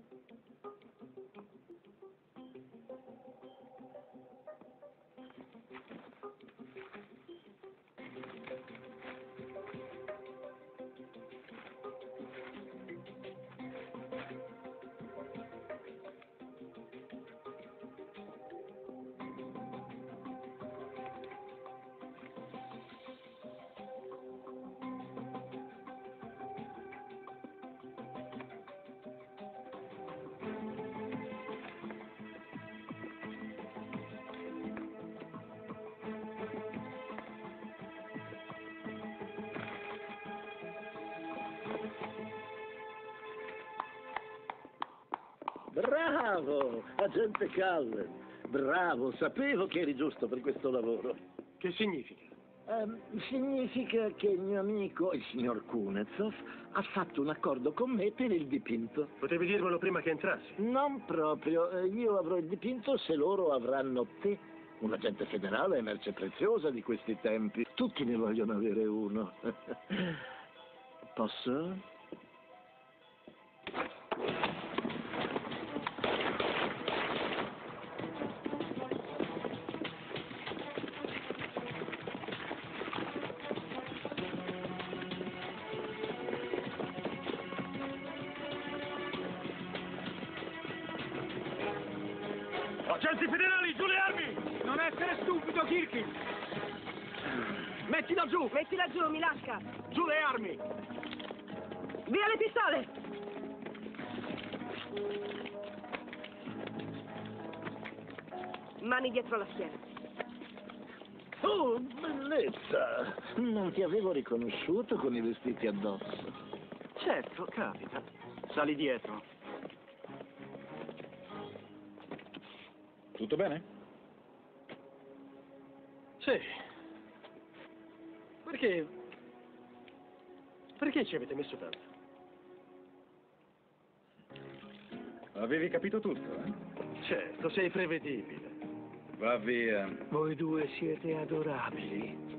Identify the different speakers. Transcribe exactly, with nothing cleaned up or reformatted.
Speaker 1: Bravo, agente Callen. Bravo, sapevo che eri giusto per questo lavoro.
Speaker 2: Che significa?
Speaker 1: Um, significa che il mio amico, il signor Kunezov, ha fatto un accordo con me per il dipinto.
Speaker 2: Potevi dirmelo prima che entrassi.
Speaker 1: Non proprio. Eh, Io avrò il dipinto se loro avranno te. Un agente federale è merce preziosa di questi tempi. Tutti ne vogliono avere uno. Posso?
Speaker 2: Agenti federali, giù le armi!
Speaker 3: Non essere stupido, Kirky!
Speaker 2: Mettila giù!
Speaker 4: Mettila giù, Milasca!
Speaker 2: Giù le armi!
Speaker 4: Via le pistole! Mani dietro la schiena.
Speaker 1: Oh, bellezza! Non ti avevo riconosciuto con i vestiti addosso.
Speaker 3: Certo, capita. Sali dietro.
Speaker 5: Tutto bene?
Speaker 2: Sì. Perché... Perché ci avete messo tanto?
Speaker 5: Avevi capito tutto, eh?
Speaker 2: Certo, sei prevedibile.
Speaker 5: Va via.
Speaker 3: Voi due siete adorabili.